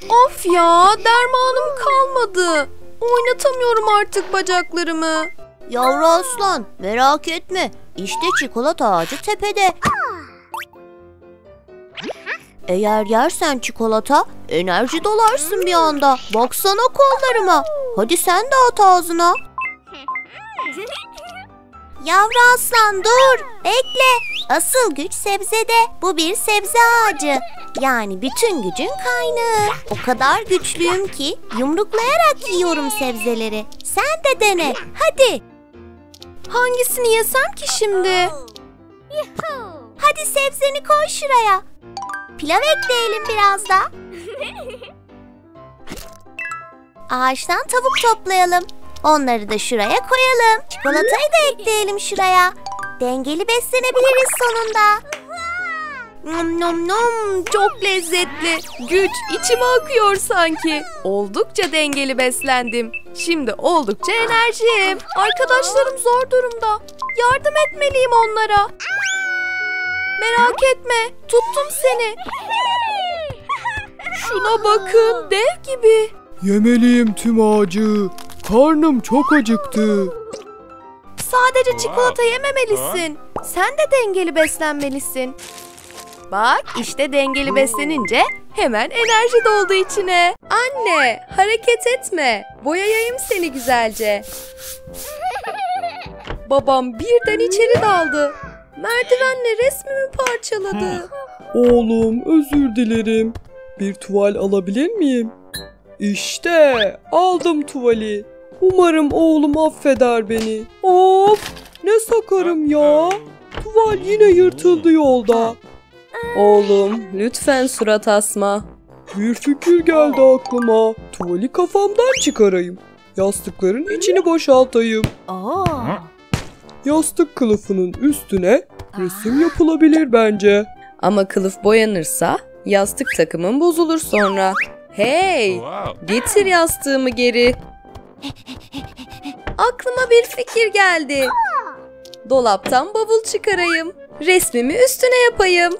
Of ya, dermanım kalmadı. Oynatamıyorum artık bacaklarımı. Yavru aslan, merak etme. İşte çikolata ağacı tepede. Eğer yersen çikolata, enerji dolarsın bir anda. Baksana kollarıma. Hadi sen de at ağzına. Yavru aslan dur, bekle. Asıl güç sebzede. Bu bir sebze ağacı. Yani bütün gücün kaynağı. O kadar güçlüyüm ki yumruklayarak yiyorum sebzeleri. Sen de dene, hadi. Hangisini yesem ki şimdi? Hadi sebzeni koy şuraya. Pilav ekleyelim biraz da. Ağaçtan tavuk toplayalım. Onları da şuraya koyalım. Çikolatayı da ekleyelim şuraya. Dengeli beslenebiliriz sonunda. Nom nom nom, çok lezzetli. Güç içime akıyor sanki. Oldukça dengeli beslendim. Şimdi oldukça enerjiyim. Arkadaşlarım zor durumda. Yardım etmeliyim onlara. Merak etme, tuttum seni. Şuna bakın, dev gibi. Yemeliyim tüm ağacı. Karnım çok acıktı. Sadece çikolata yememelisin. Sen de dengeli beslenmelisin. Bak, işte dengeli beslenince hemen enerji doldu içine. Anne, hareket etme. Boyayayım seni güzelce. Babam birden içeri daldı. Merdivenle resmimi parçaladı. Oğlum, özür dilerim. Bir tuval alabilir miyim? İşte aldım tuvali. Umarım oğlum affeder beni. Of, ne sakarım ya. Tuval yine yırtıldı yolda. Oğlum, lütfen surat asma. Bir fikir geldi aklıma. Tuvali kafamdan çıkarayım. Yastıkların içini boşaltayım. Yastık kılıfının üstüne resim yapılabilir bence. Ama kılıf boyanırsa yastık takımın bozulur sonra. Hey, getir yastığımı geri. Aklıma bir fikir geldi. Dolaptan bavul çıkarayım. Resmimi üstüne yapayım.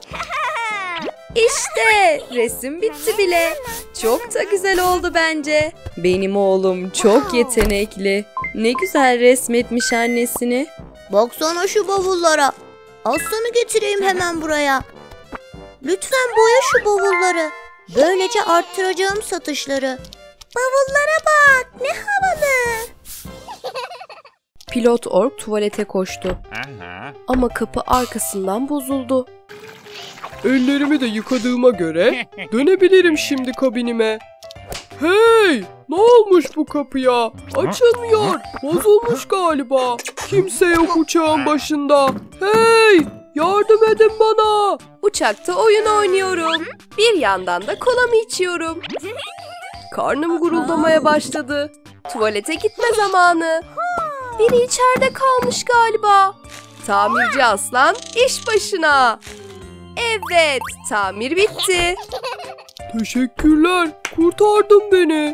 İşte resim bitti bile. Çok da güzel oldu bence. Benim oğlum çok yetenekli. Ne güzel resmetmiş annesini. Baksana şu bavullara. Aslanı getireyim hemen buraya. Lütfen boya şu bavulları. Böylece arttıracağım satışları. Bavullara bak, ne havalı. Pilot ork tuvalete koştu. Ama kapı arkasından bozuldu. Ellerimi de yıkadığıma göre dönebilirim şimdi kabinime. Hey! Ne olmuş bu kapıya? Açılmıyor. Bozulmuş galiba. Kimse yok uçağın başında. Hey! Yardım edin bana. Uçakta oyun oynuyorum. Bir yandan da kolamı içiyorum. Karnım guruldamaya başladı. Tuvalete gitme zamanı. Biri içeride kalmış galiba. Tamirci aslan iş başına. Evet, tamir bitti. Teşekkürler. Kurtardın beni.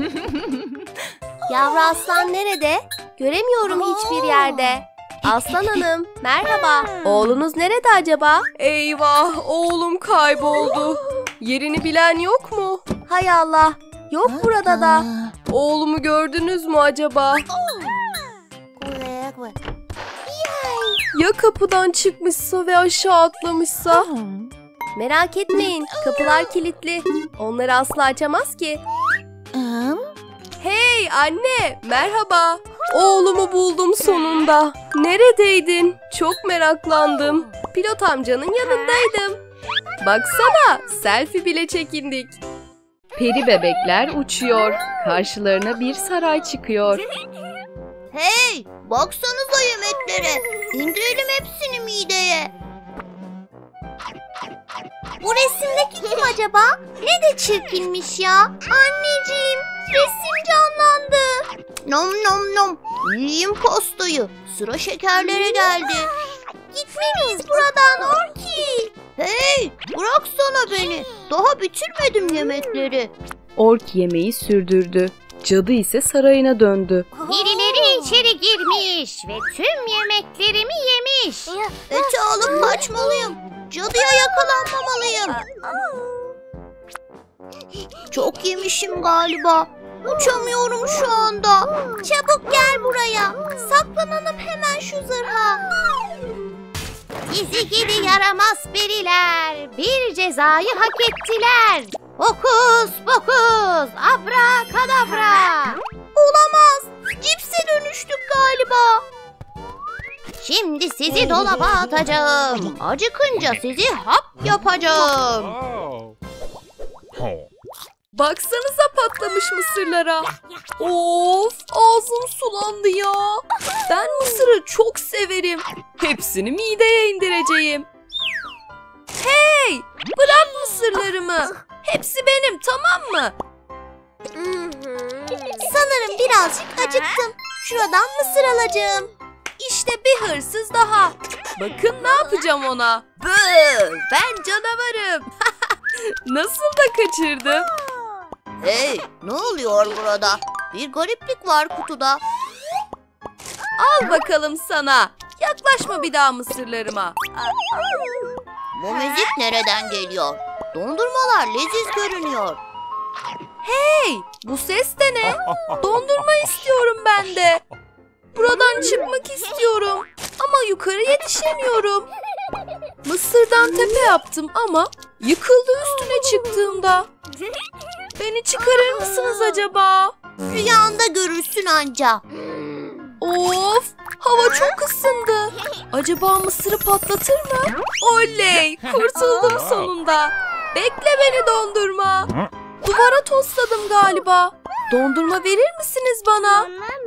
Yavru aslan nerede? Göremiyorum hiçbir yerde. Aslan hanım, merhaba. Oğlunuz nerede acaba? Eyvah, oğlum kayboldu. Yerini bilen yok mu? Hay Allah, yok burada da. Oğlumu gördünüz mü acaba? Ya kapıdan çıkmışsa ve aşağı atlamışsa? Merak etmeyin, kapılar kilitli. Onları asla açamaz ki. Hey anne, merhaba. Oğlumu buldum sonunda. Neredeydin? Çok meraklandım. Pilot amcanın yanındaydım. Baksana, selfie bile çekindik. Peri bebekler uçuyor. Karşılarına bir saray çıkıyor. Hey, baksanıza yemeklere. İndirelim hepsini mideye. Bu resimdeki kim acaba? Ne de çirkinmiş ya. Anneciğim, resim canlandı. Nom nom nom. Yiyeyim pastayı. Sıra şekerlere geldi. Gitmeliyiz buradan Orki. Hey, bıraksana beni. Daha bitirmedim yemekleri. Ork yemeği sürdürdü. Cadı ise sarayına döndü. Birileri içeri girmiş ve tüm yemeklerimi yemiş. Eti alıp kaçmalıyım. Cadıya yakalanmamalıyım. Çok yemişim galiba. Uçamıyorum şu anda. Çabuk gel buraya. Saklanalım hemen şu zırha. Sizi gidi yaramaz periler, bir cezayı hak ettiler. Hokus pokus, abrakadabra. Olamaz. Cipse dönüştük galiba. Şimdi sizi dolaba atacağım. Acıkınca sizi hap yapacağım. Baksanıza patlamış mısırlara. Of, ağzım sulandı ya. Ben mısırı çok severim. Hepsini mideye indireceğim. Hey, bırak mısırlarımı. Hepsi benim, tamam mı? Sanırım birazcık acıktım. Şuradan mısır alacağım. İşte bir hırsız daha. Bakın ne yapacağım ona. Bıh, ben canavarım. Nasıl da kaçırdım. Hey, ne oluyor burada? Bir gariplik var kutuda. Al bakalım sana. Yaklaşma bir daha mısırlarıma. Bu müzik nereden geliyor? Dondurmalar leziz görünüyor. Hey, bu ses de ne? Dondurma istiyorum ben de. Buradan çıkmak istiyorum ama yukarı yetişemiyorum. Mısırdan tepe yaptım ama yıkıldı üstüne çıktığımda. Beni çıkarır mısınız acaba? Rüyanda görürsün anca. Of, hava çok ısındı. Acaba mısırı patlatır mı? Oley, kurtuldum sonunda. Bekle beni dondurma. Duvara tosladım galiba. Dondurma verir misiniz bana?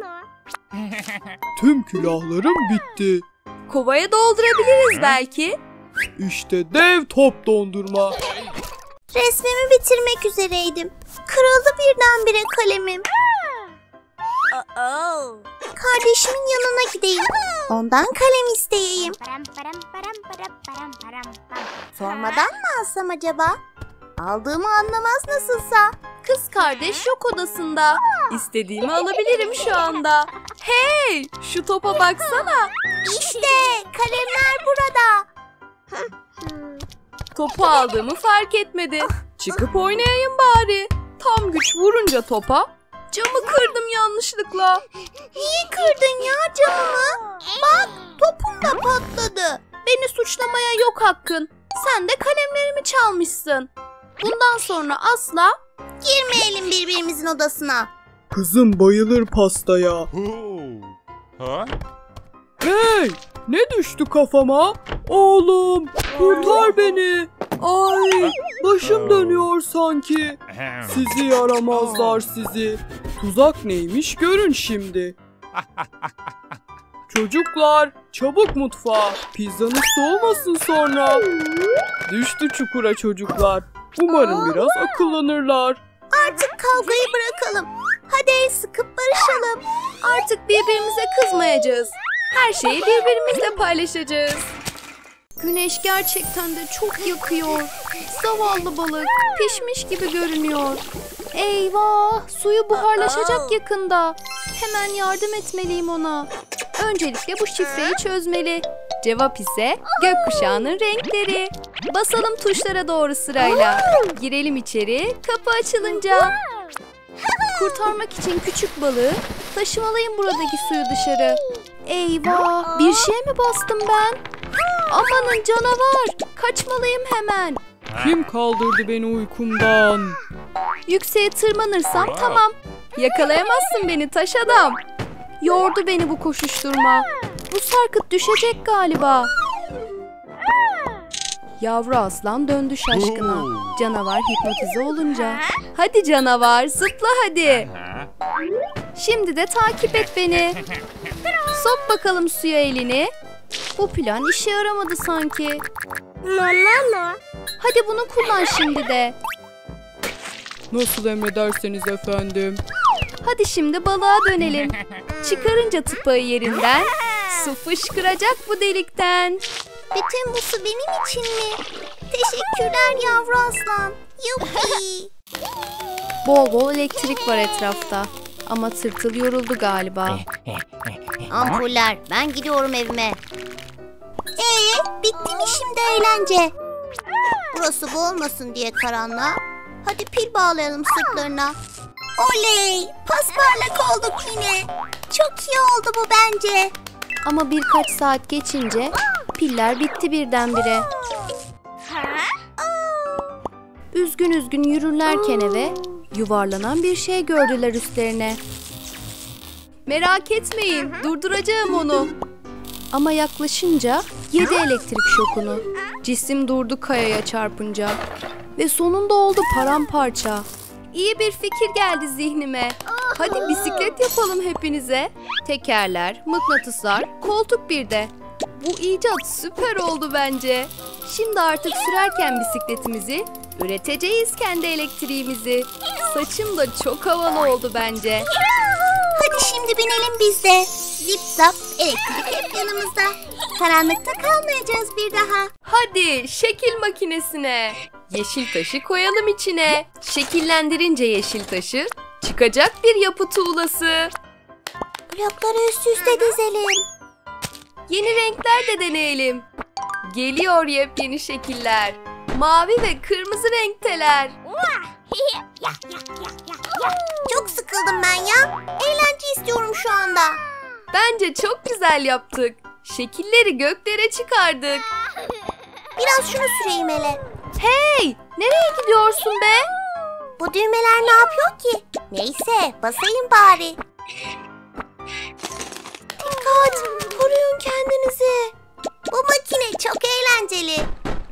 Tüm külahlarım bitti. Kovaya doldurabiliriz belki. İşte dev top dondurma. Resmimi bitirmek üzereydim. Kırıldı birdenbire kalemim. Kardeşimin yanına gideyim. Ondan kalem isteyeyim. Sormadan mı alsam acaba? Aldığımı anlamaz nasılsa. Kız kardeş yok odasında. İstediğimi alabilirim şu anda. Hey, şu topa baksana. İşte kalemler burada. Topu aldığımı fark etmedi. Çıkıp oynayayım bari. Tam güç vurunca topa camı kırdım yanlışlıkla. Niye kırdın ya camımı? Bak, topum da patladı. Beni suçlamaya yok hakkın. Sen de kalemlerimi çalmışsın. Bundan sonra asla Girmeyelim birbirimizin odasına. Kızım bayılır pastaya. Hey! Ne düştü kafama? Oğlum kurtar beni. Ay başım dönüyor sanki. Sizi yaramazlar sizi. Tuzak neymiş görün şimdi. Çocuklar çabuk mutfağa. Pizzanız soğumasın sonra. Düştü çukura çocuklar. Umarım biraz akıllanırlar. Artık kavgayı bırakalım. Hadi el sıkıp barışalım. artık birbirimize kızmayacağız. Her şeyi birbirimizle paylaşacağız. Güneş gerçekten de çok yakıyor. Zavallı balık pişmiş gibi görünüyor. Eyvah, suyu buharlaşacak yakında. Hemen yardım etmeliyim ona. Öncelikle bu şifreyi çözmeli. Cevap ise gökkuşağının renkleri. Basalım tuşlara doğru sırayla. Girelim içeri, kapı açılınca. Kurtarmak için küçük balığı taşımalıyım buradaki suyu dışarı. Eyvah, bir şeye mi bastım ben? Amanın canavar, kaçmalıyım hemen. Kim kaldırdı beni uykumdan? Yükseğe tırmanırsam tamam. Yakalayamazsın beni taş adam. Yordu beni bu koşuşturma. Bu sarkıt düşecek galiba. Yavru aslan döndü şaşkına. Canavar hipnotize olunca. Hadi canavar, zıpla hadi. Şimdi de takip et beni. Sok bakalım suya elini. Bu plan işe yaramadı sanki. Hadi bunu kullan şimdi de. Nasıl emrederseniz efendim. Hadi şimdi balığa dönelim. Çıkarınca tıpağı yerinden su fışkıracak bu delikten. Bütün bu su benim için mi? Teşekkürler yavru aslan. Yuppi. Bol bol elektrik var etrafta. Ama tırtıl yoruldu galiba. Ampuller, ben gidiyorum evime. Bitti mi şimdi eğlence? Burası boğulmasın diye karanlığa Hadi pil bağlayalım sırtlarına. Oley! Pasparlak olduk yine. Çok iyi oldu bu bence. Ama birkaç saat geçince piller bitti birdenbire. Üzgün üzgün yürürlerken eve yuvarlanan bir şey gördüler üstlerine. Merak etmeyin, durduracağım onu. Ama yaklaşınca yedi elektrik şokunu. Cisim durdu kayaya çarpınca. Ve sonunda oldu paramparça. İyi bir fikir geldi zihnime. Hadi bisiklet yapalım hepinize. Tekerler, mıknatıslar, koltuk bir de. Bu icat süper oldu bence. Şimdi artık sürerken bisikletimizi üreteceğiz kendi elektriğimizi. Saçım da çok havalı oldu bence. Hadi şimdi binelim biz de. Zip zap elektrik hep yanımızda. Karanlıkta kalmayacağız bir daha. Hadi şekil makinesine. Yeşil taşı koyalım içine. Şekillendirince yeşil taşı çıkacak bir yapı tuğlası. Blokları üst üste dizelim. Yeni renkler de deneyelim. Geliyor yepyeni şekiller. Mavi ve kırmızı renkteler. Çok sıkıldım ben ya. Eğlence istiyorum şu anda. Bence çok güzel yaptık. Şekilleri göklere çıkardık. Biraz şunu süreyim hele. Hey, nereye gidiyorsun be? Bu düğmeler ne yapıyor ki? Neyse basayım bari. Dikkat! Koruyun kendinizi. Bu makine çok eğlenceli.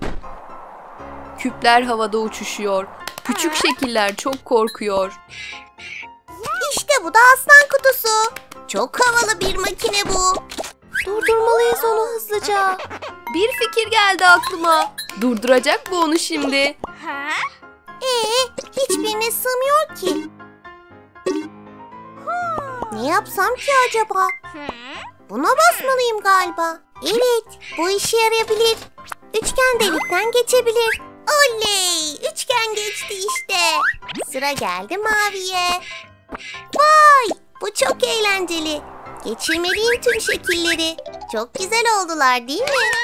Küpler havada uçuşuyor. Küçük şekiller çok korkuyor. İşte bu da aslan kutusu. Çok havalı bir makine bu. Durdurmalıyız onu hızlıca. Bir fikir geldi aklıma. Durduracak bu onu şimdi. Hiçbirine sığmıyor ki. Ne yapsam ki acaba? Buna basmalıyım galiba. Evet, bu işe yarayabilir. Üçgen delikten geçebilir. Oley! Üçgen geçti işte. Sıra geldi maviye. Vay! Bu çok eğlenceli. Geçirmeliyim tüm şekilleri. Çok güzel oldular değil mi?